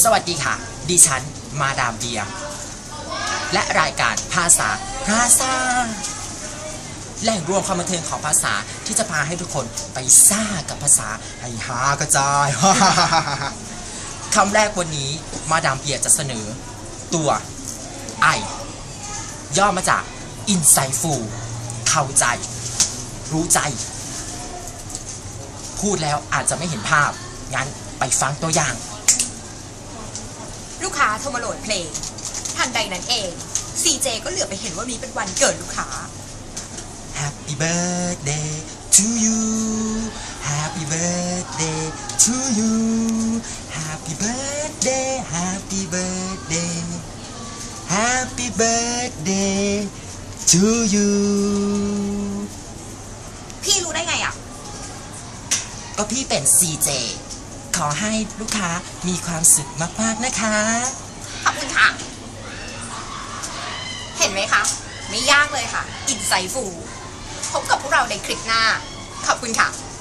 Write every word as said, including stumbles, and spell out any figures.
สวัสดีค่ะดิฉันมาดามเบียร์และรายการภาษาภาษาแหล่งรวมความบันเทิงของภาษาที่จะพาให้ทุกคนไปซ่ากับภาษาให้ฮากระจาย คำแรกวันนี้มาดามเบียร์จะเสนอตัวไอย่อมาจาก Insightful เข้าใจรู้ใจพูดแล้วอาจจะไม่เห็นภาพงั้นไปฟังตัวอย่างลูกค้าโทรมาโหลดเพลงทันใดนั้นเอง ซี เจ ก็เหลือไปเห็นว่านี้เป็นวันเกิดลูกค้า Happy birthday to you Happy birthday to you Happy birthday Happy birthday Happy birthday to you พี่รู้ได้ไงอ่ะก็พี่เป็น ซี เจ ขอให้ลูกค้ามีความสุขมากๆนะคะขอบคุณค่ะเห็นไหมคะไม่ยากเลยค่ะ Insightful พบกับพวกเราในคลิปหน้าขอบคุณค่ะ